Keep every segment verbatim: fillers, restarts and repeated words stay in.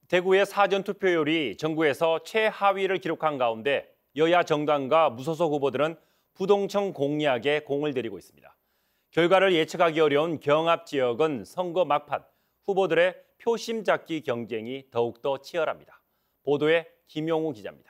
대구의 사전투표율이 전국에서 최하위를 기록한 가운데 여야 정당과 무소속 후보들은 부동층 공략에 공을 들이고 있습니다. 결과를 예측하기 어려운 경합 지역은 선거 막판, 후보들의 표심 잡기 경쟁이 더욱더 치열합니다. 보도에 김용우 기자입니다.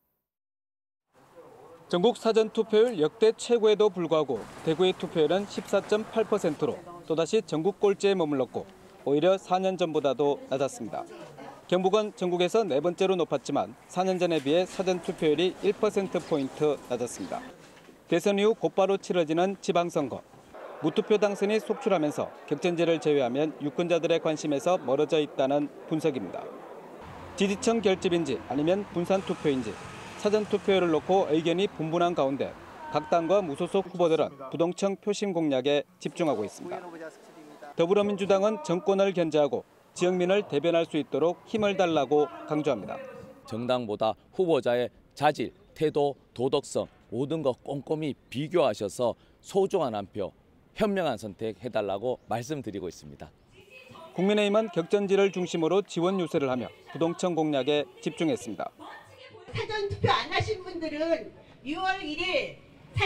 전국 사전투표율 역대 최고에도 불구하고 대구의 투표율은 십사 점 팔 퍼센트로 또다시 전국 꼴찌에 머물렀고 오히려 사 년 전보다도 낮았습니다. 경북은 전국에서 네 번째로 높았지만 사 년 전에 비해 사전투표율이 일 퍼센트포인트 낮았습니다. 대선 이후 곧바로 치러지는 지방선거. 무투표 당선이 속출하면서 격전지를 제외하면 유권자들의 관심에서 멀어져 있다는 분석입니다. 지지층 결집인지 아니면 분산투표인지 사전투표율을 놓고 의견이 분분한 가운데 각 당과 무소속 후보들은 부동층 표심 공략에 집중하고 있습니다. 더불어민주당은 정권을 견제하고 지역민을 대변할 수 있도록 힘을 달라고 강조합니다. 정당보다 후보자의 자질, 태도, 도덕성 모든 것 꼼꼼히 비교하셔서 소중한 한 표, 현명한 선택해달라고 말씀드리고 있습니다. 국민의힘은 격전지를 중심으로 지원 유세를 하며 부동층 공략에 집중했습니다. 사전투표 안 하신 분들은 유월 일일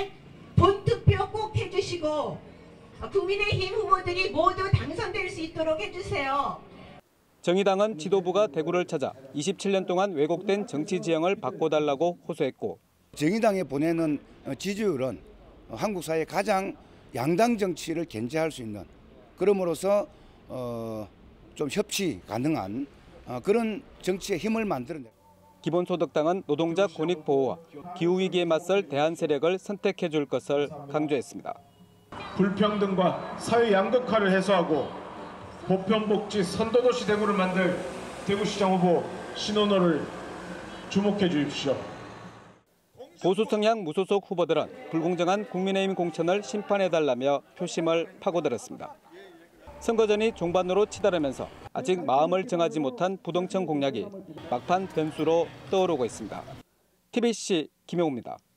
본투표 꼭 해주시고 국민의힘 후보들이 모두 당선될 수 있도록 해주세요. 정의당은 지도부가 대구를 찾아 이십칠 년 동안 왜곡된 정치 지형을 바꿔달라고 호소했고 정의당에 보내는 지지율은 한국 사회의 가장 양당 정치를 견제할 수 있는 그럼으로써 어, 좀 협치 가능한 어, 그런 정치의 힘을 만들어내. 기본소득당은 노동자 권익 보호와 기후위기에 맞설 대안 세력을 선택해 줄 것을 강조했습니다. 불평등과 사회 양극화를 해소하고 보편복지 선도도시 대구를 만들 대구시장 후보 신원호를 주목해 주십시오. 보수 성향 무소속 후보들은 불공정한 국민의힘 공천을 심판해달라며 표심을 파고들었습니다. 선거 전이 종반으로 치달으면서 아직 마음을 정하지 못한 부동층 공략이 막판 변수로 떠오르고 있습니다. 티비씨 김용우입니다.